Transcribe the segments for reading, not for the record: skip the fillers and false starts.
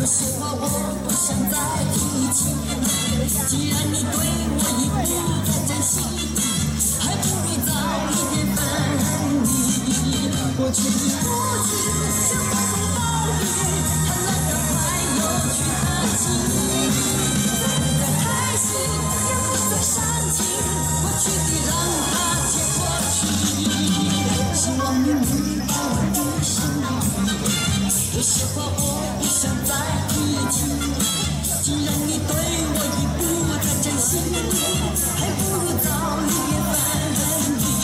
有些话我不想再提起。既然你对我已不再珍惜，还不如早一点分离。过去的不知像暴风暴雨，它来得快又去得急。再开心也不再煽情，过去的让它贴过去。希望你明白我的心意，有些话我不想再提起。既然你对我已不再珍惜，还不如早一点分离。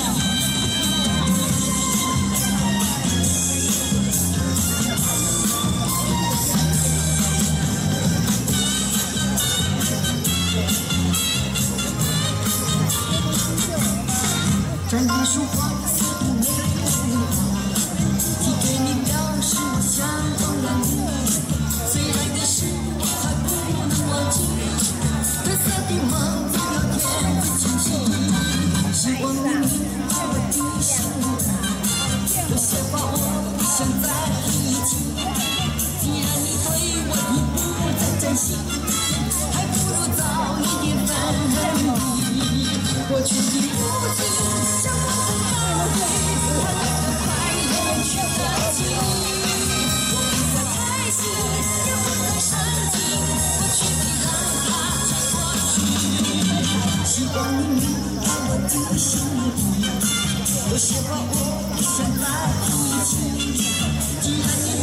这一束花似乎没有寄给你，表示我想忘了你。虽然的事我还不能忘记，褪色的梦总有天会清晰。希望你明白我的心意，有些话我不想再提起。既然你对我已不再珍惜，还不如早一点分离。过去的不知像暴风暴雨，它来得快又去得急。我不再开心，也不再煽情，过去的让它再过去。希望你明白我的心意，有些话我不想再提起。既然你